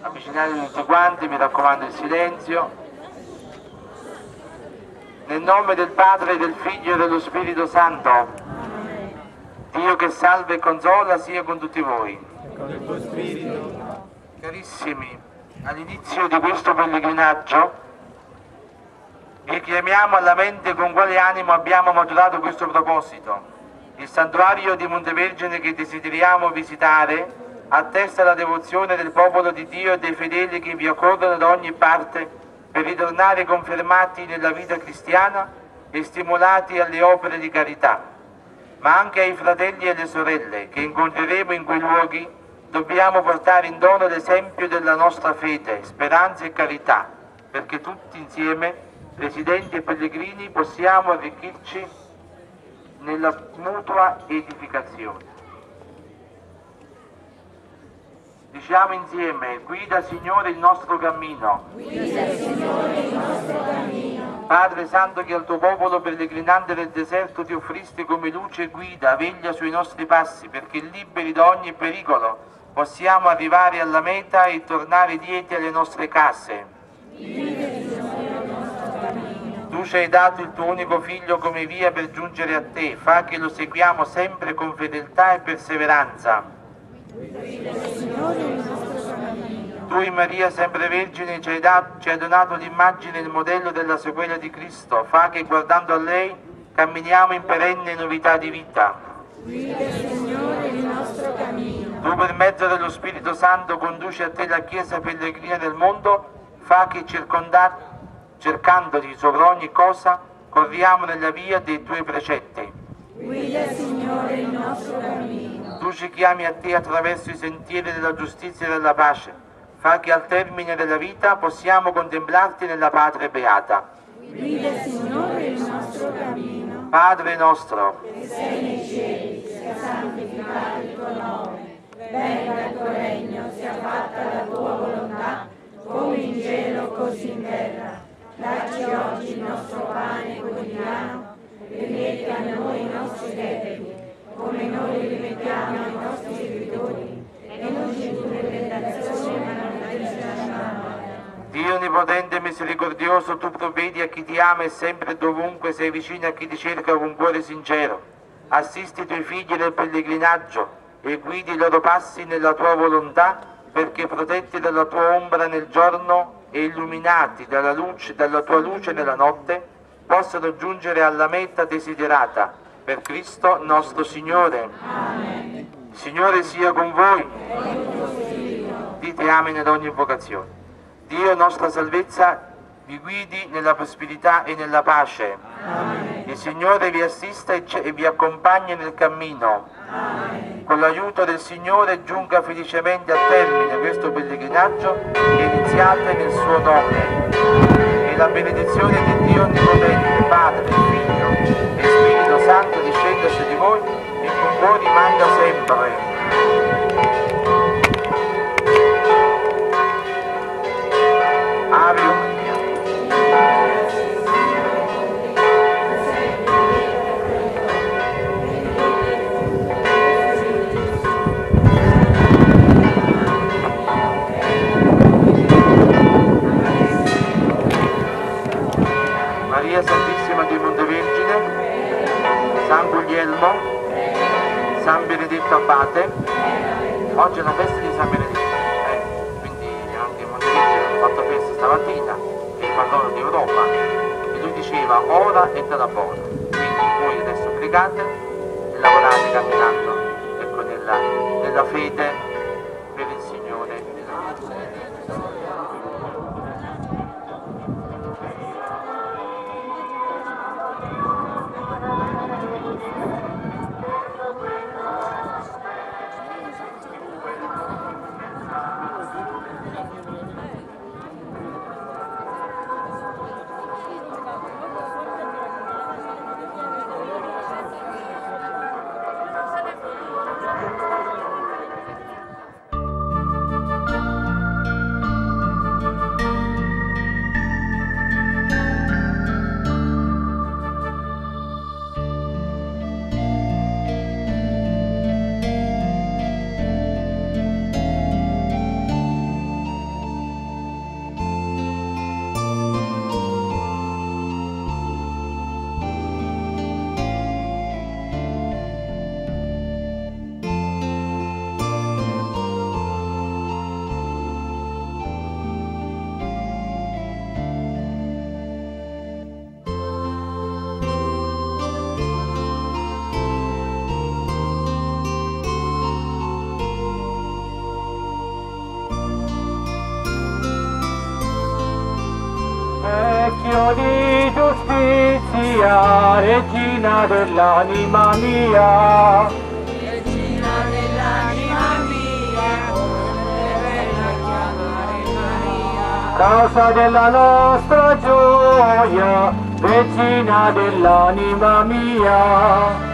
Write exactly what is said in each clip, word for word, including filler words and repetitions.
avvicinatevi tutti quanti, mi raccomando il silenzio. Nel nome del Padre, del Figlio e dello Spirito Santo, Dio che salva e consola sia con tutti voi. Con il tuo spirito. Carissimi, all'inizio di questo pellegrinaggio vi chiamiamo alla mente con quale animo abbiamo maturato questo proposito. Il santuario di Montevergine che desideriamo visitare attesta la devozione del popolo di Dio e dei fedeli che vi accorrono da ogni parte per ritornare confermati nella vita cristiana e stimolati alle opere di carità. Ma anche ai fratelli e alle sorelle che incontreremo in quei luoghi dobbiamo portare in dono l'esempio della nostra fede, speranza e carità, perché tutti insieme, residenti e pellegrini, possiamo arricchirci nella mutua edificazione. Diciamo insieme: guida Signore il nostro cammino. Guida Signore il nostro cammino. Padre Santo, che al tuo popolo pellegrinante nel deserto ti offristi come luce e guida, veglia sui nostri passi, perché liberi da ogni pericolo possiamo arrivare alla meta e tornare lieti alle nostre case. Guida Signore il nostro cammino. Tu ci hai dato il tuo unico Figlio come via per giungere a te, fa che lo seguiamo sempre con fedeltà e perseveranza. Signore il nostro cammino. Tu in Maria sempre Vergine ci hai, dato, ci hai donato l'immagine e il modello della sequela di Cristo, fa che guardando a lei camminiamo in perenne novità di vita. Guida Signore il nostro cammino. Tu per mezzo dello Spirito Santo conduci a te la Chiesa pellegrina del mondo, fa che circonda, cercandoti sopra ogni cosa corriamo nella via dei tuoi precetti. Guida Signore il nostro cammino. Tu ci chiami a te attraverso i sentieri della giustizia e della pace, fa che al termine della vita possiamo contemplarti nella patria beata. Guida Signore il nostro cammino. Padre nostro, Che sei nei cieli, sia santificato il tuo nome. Venga il tuo regno, sia fatta la tua volontà, come in cielo così in terra. Dacci oggi il nostro pane quotidiano e rimetti a noi i nostri debiti, come noi li rimettiamo ai nostri servitori, e non ci indurre in tentazione, ma non ci lasciare. Dio onnipotente e misericordioso, tu provvedi a chi ti ama e sempre e dovunque sei vicino a chi ti cerca con cuore sincero. Assisti i tuoi figli nel pellegrinaggio e guidi i loro passi nella tua volontà, perché protetti dalla tua ombra nel giorno e illuminati dalla, luce, dalla tua luce nella notte, possano giungere alla meta desiderata. Per Cristo nostro Signore. Amen. Il Signore sia con voi. Dite amen ad ogni invocazione. Dio, nostra salvezza, vi guidi nella prosperità e nella pace. Amen. Il Signore vi assista e, e vi accompagni nel cammino. Amen. Con l'aiuto del Signore giunga felicemente a termine questo pellegrinaggio che iniziate nel suo nome. E la benedizione di Dio Onnipotente, Padre, Figlio e Spirito Santo discenda su di voi e con voi rimanga sempre. Ave Maria. Maria Santissima di Montevergine, San Guglielmo, San Benedetto Abate. Oggi è la festa di San Benedetto, eh? Quindi anche Montevergine hanno fatto festa stamattina, il patrono d'Europa, e lui diceva ora è della buona. Quindi voi adesso pregate e lavorate camminando, ecco, nella, nella fede per il Signore. specchio di giustizia, regina dell'anima mia. Regina dell'anima mia, è bella chiamare Maria. Causa della nostra gioia, regina dell'anima mia.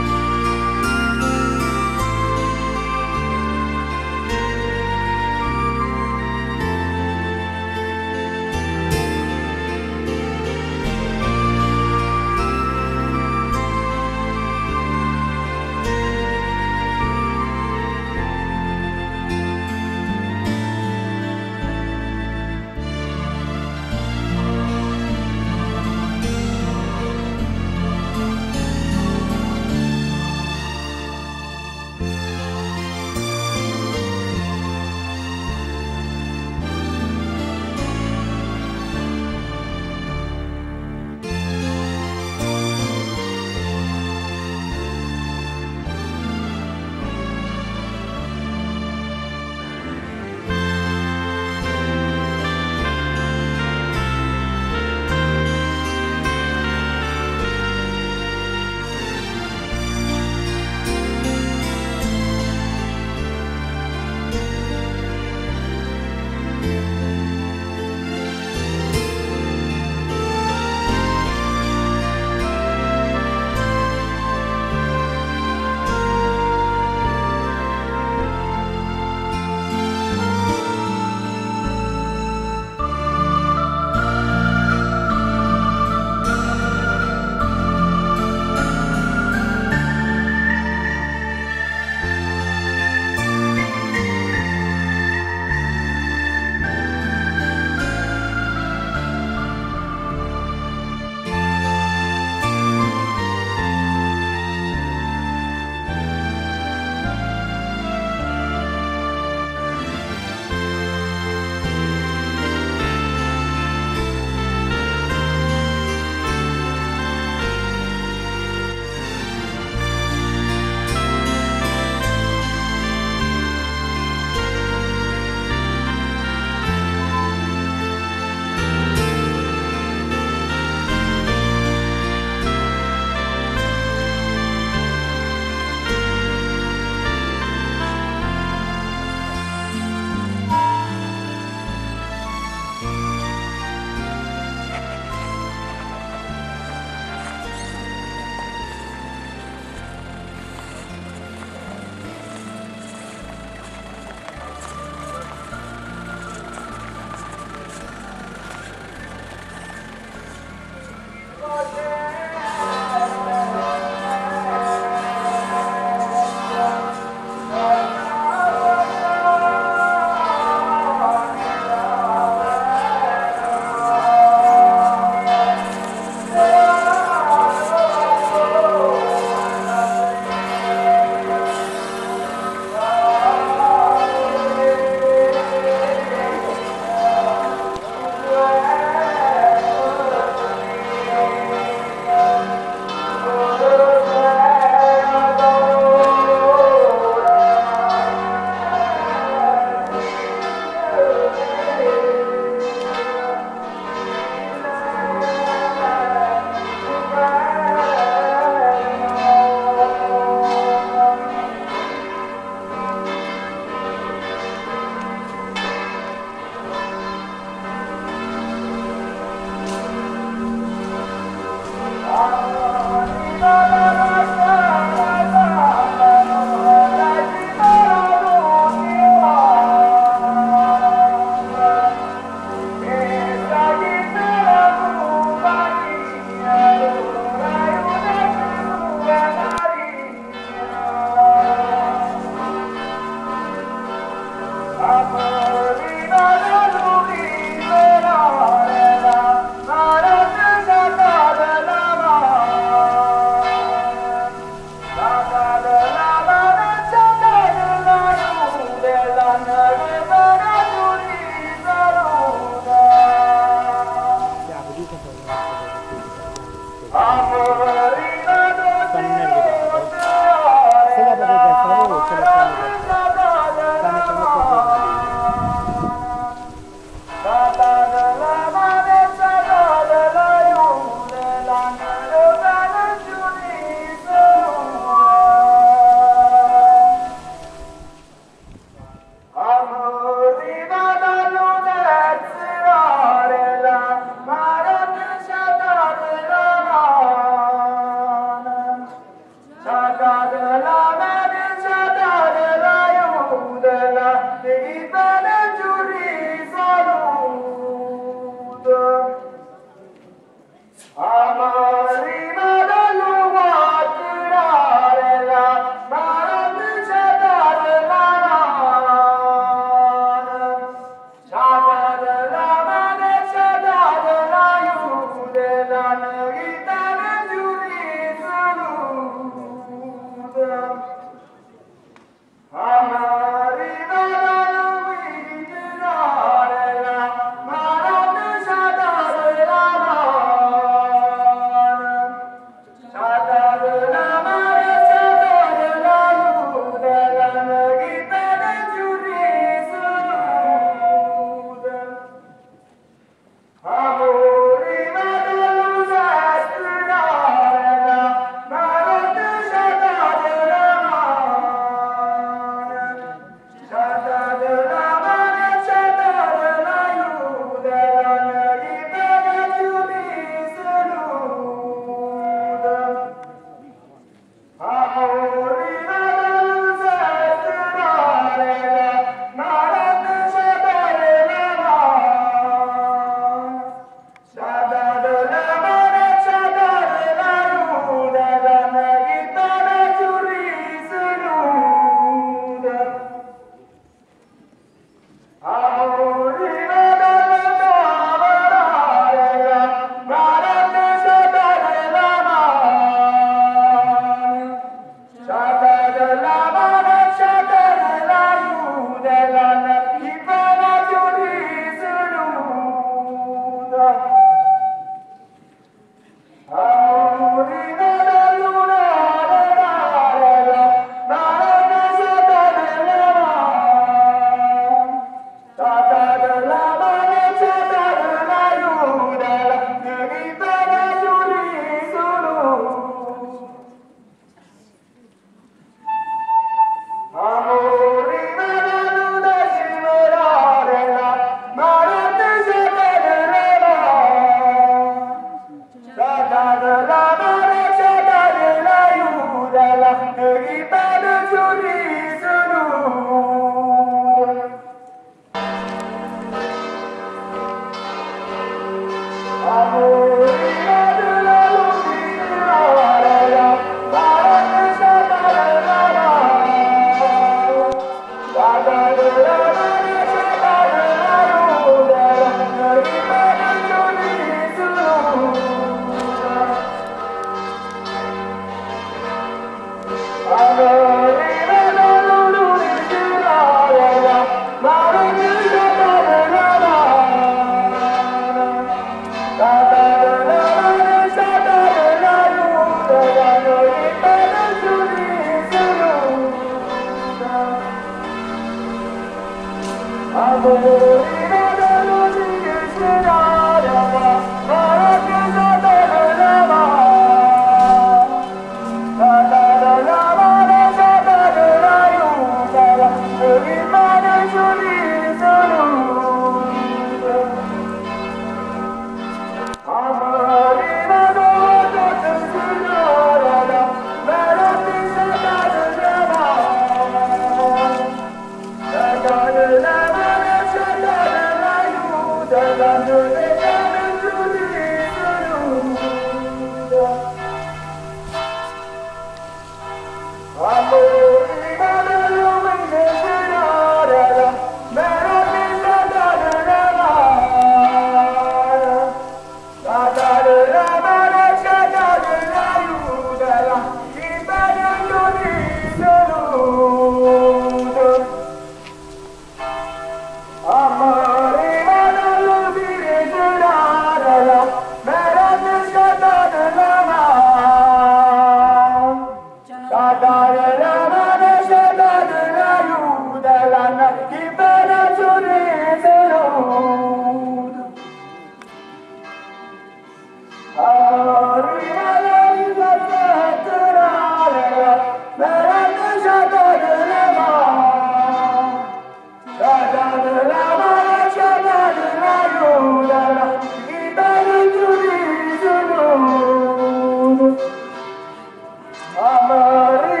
Amari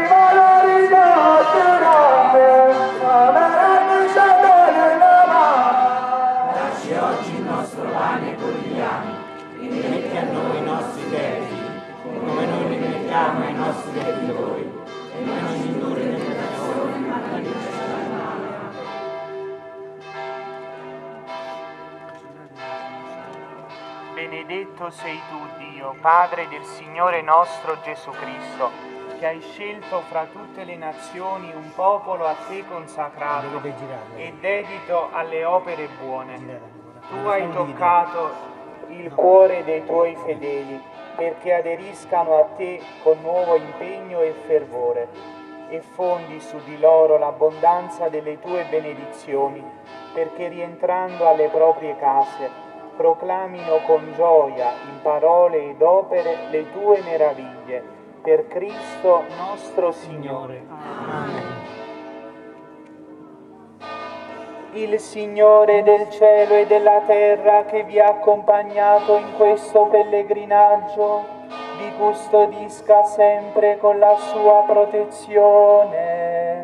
benedetto sei tu, Dio, Padre del Signore nostro Gesù Cristo, che hai scelto fra tutte le nazioni un popolo a te consacrato e dedito alle opere buone. Tu hai toccato il cuore dei tuoi fedeli perché aderiscano a te con nuovo impegno e fervore, e fondi su di loro l'abbondanza delle tue benedizioni, perché rientrando alle proprie case proclamino con gioia in parole ed opere le tue meraviglie, per Cristo nostro Signore. Amen. Il Signore del cielo e della terra, che vi ha accompagnato in questo pellegrinaggio, vi custodisca sempre con la sua protezione.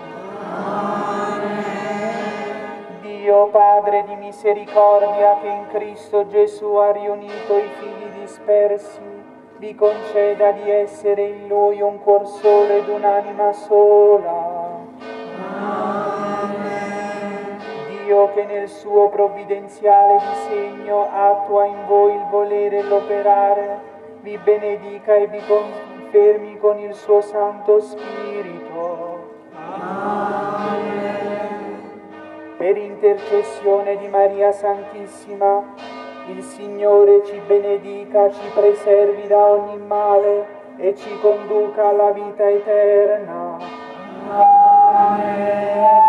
Amen. Dio Padre di misericordia, che in Cristo Gesù ha riunito i figli dispersi, vi conceda di essere in Lui un cuor solo ed un'anima sola. Amen. Dio, che nel suo provvidenziale disegno attua in voi il volere e l'operare, vi benedica e vi confermi con il suo Santo Spirito. Amen. Per intercessione di Maria Santissima, il Signore ci benedica, ci preservi da ogni male e ci conduca alla vita eterna. Amen.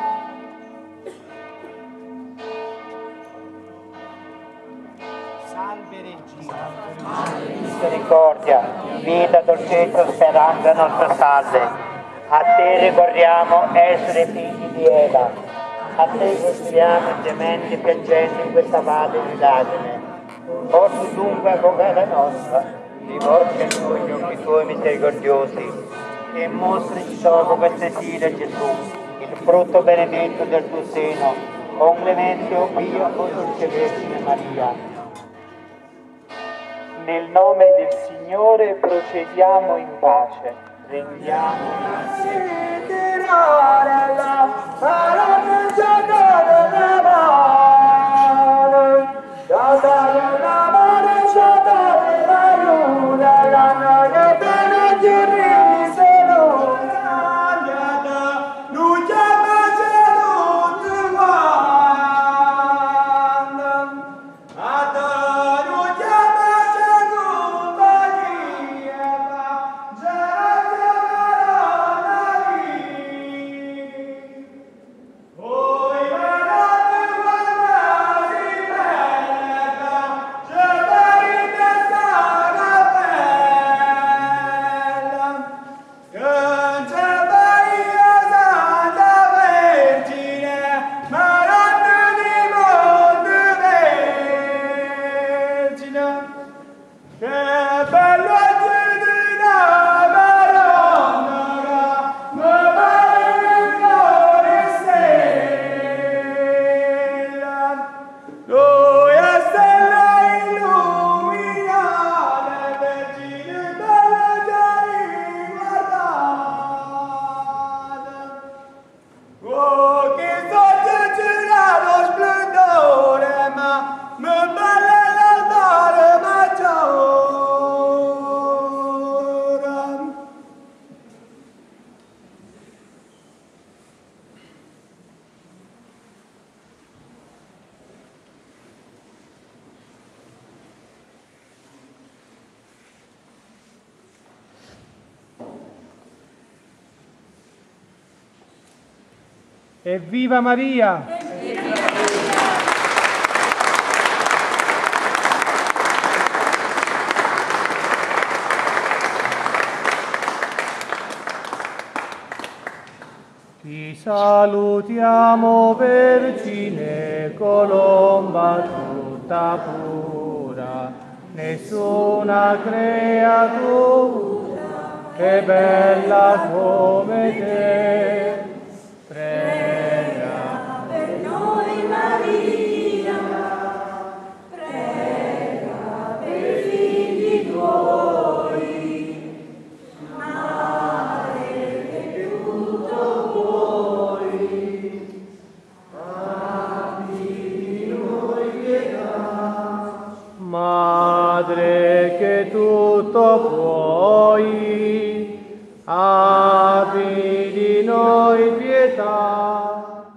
Salve Regina, misericordia, vita, dolcezza, speranza nostra salve. A te ricordiamo essere figli di Eva. A te costriamo gementi piangendo in questa valle di lacrime. Porti dunque a bocca nostra, rivolgi a noi gli occhi tuoi misericordiosi e mostrici dopo questo esilio Gesù, il frutto benedetto del tuo seno, o clemente, o Dio, o dolce Vergine Maria. Nel nome del Signore procediamo in pace. Rendiamo grazie. Evviva Maria! Ti salutiamo, Vergine, colomba tutta pura, nessuna creatura è bella come te. Prega per noi Maria, prega per i figli tuoi, Madre che tutto vuoi, abbi di noi pietà. Ma abbi di noi pietà.